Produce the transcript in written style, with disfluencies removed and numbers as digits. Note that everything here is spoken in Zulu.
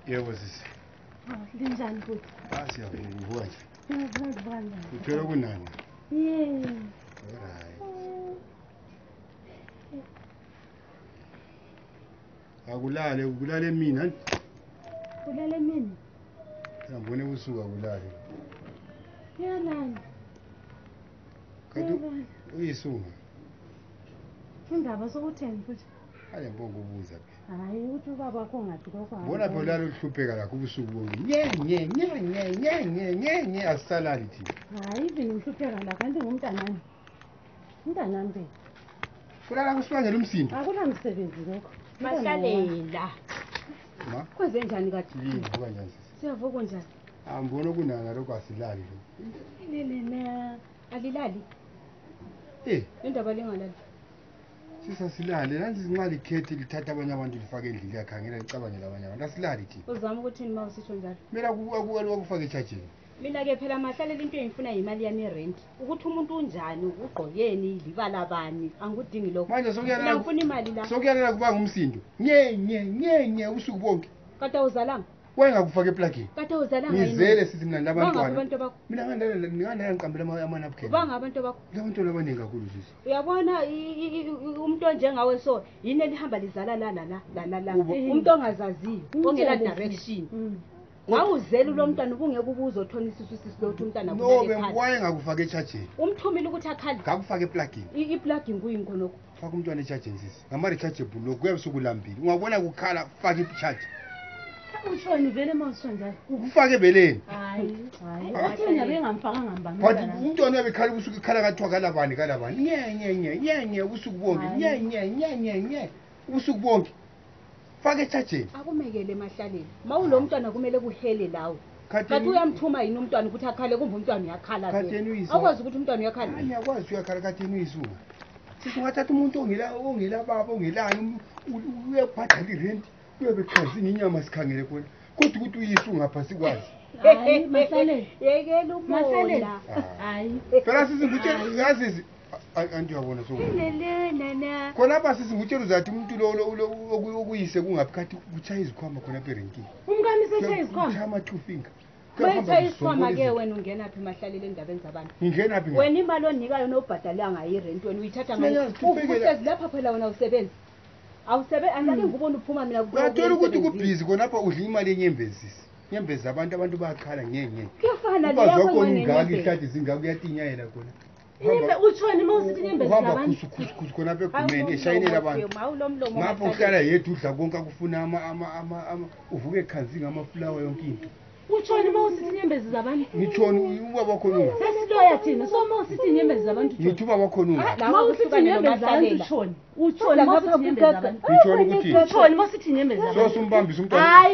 Yebo sisi. Linjani futhi? Siyabona ngibuka nje. Ngiyazibanda. Uphela kunani? Yey. Alright. Akulale mina. Kulele mina. Ngibone ubusuku akulale. Yalala. Kanti uyisunga. Indaba sokutheni futhi? Hayi mbongo ubuza. Hayi uthi ubaba wakho ngathi lokho. Bona phela lalo hlupheka lakho ubusuku bonke. Nye asisalali thina. Hayi vini ngihlupheka la kanti ngumntanami. Umntanami phela. Fulala kusibangela umsindo. Akunamsebenzi lokho. Mahlalela. Ma? Kwenze njani kathi? Yini kuba njani sisi? Siyavuka njani? Ngibona kunana lokho asilali lo. Lelena alilali. Indaba lengalali. Sisasilale nansi izincwadi ikhethi lithatha abanye abantu lifake endlini yakhangela licabangela abanye abantu asilali thina. Uzama ukuthini uma usitsho njalo? Mina akufake echajini. Mina ke phela mahlalela into engifuna imali yami yerent. Ukuthi umuntu unjani, ugqoyeni, libala bani, angudingi lokho. Manje Mina ngifuna imali la. sokuyalela kubanga umsindo. Nye usuku bonke. Kade uzalanga? Wayengakufaka eplugini. Kade uzalanga yini? Ngizele sithi mina nabantwana. Abantu bakho. Mina ngandala ngiqambela amanapkin. Ubanga abantu bakho. Labantwana abaningi kakhulu sisi. Uyabona umuntu onjengawe so yini elihamba lizala la. Umuntu ongazaziyo, ongela direction. Ngawuzela lo mntwana ubungeke ubuzo uthona isisu sisilothu umntwana kulele ekhaya. No, wayengakufaka echajini. Umthumile ukuthi akhali. Ngakufaka eplugini. I-plugin kuyini khonokho? Faka umntwana echajini sisi. Ngama-rechargeable lokho kuyabusuku lambili. Ungabona kukhala faka i-charge. Utshoni vele mawusho njalo. Ukufaka ebeleni. Hayi. Uthenya bengamfakanga mbani. But umntwana uyabekhala ubusuku ikhala kathiwa kalabani. Nye ubusuku bonke. Nye ubusuku bonke. Faka echajini. Akumekele mahlaleni. Mawulo mntwana kumele kuhele lawo. Kathi uyamthuma yini umntwana ukuthi akhale kumbe umntwana uyakhala vele. Akwazi ukuthi umntwana uyakhala. Ngiyakwazi uyakhala katheni uyisuka. Singathatha umuntu ongela baba ongelani uyabhadala irent. Uyabekhanzini inyama sikhangele khona. Kodwa ukuthi uyisunga ngapha sikwazi. Hayi mahlaleni. Yekela umola. Hayi. Phela sisi ngutshela yazi anti uyabona so. Nana. Khona apha sisi ngutshela uzathi umuntu lo okuyise kungaphathi kuchaya izikhwama khona erenkini. Umkami sechaya izikhwama. Chama two finger. Wetha isikhwama ke wena ungena phi mahlalele endabeni zabantu. Ngingena phi? Wena imali onikayo nobhadalanga irent wena uyithatha ngayo. Uhlezi lapha phela wena usebenza. Awusebenzi angeke ngubona uphuma mina kuba. Uyathola ukuthi kubhizi khona apha udla imali yenyembezi. Nyembezi abantu bayakhala nyenye. Kuyafana leyo kwenye ngaki ihlathi zingaka uyatinyayela khona. Inyembe utshoni mawusithi inyembezi zabantu. Uhamba khusu khona apha egumeni eshayinela abantu. Ngapha uhlala yedwa udla konke akufuna uvuke ekhanzini amafulawa yonke into. Utshoni mawusithi inyembezi zabantu. Ngitshoni ubaba wakho nunga. Sesiloya thina so mawusithi inyembezi zabantu. Ngithi ubaba wakho nunga. Mawusithi inyembezi zabantu utshoni. Utshoni mawusithi inyembezi zabantu. Ngitshoni ukuthi. Utshoni mawusithi inyembezi zabantu. So sumbambisa umntwana.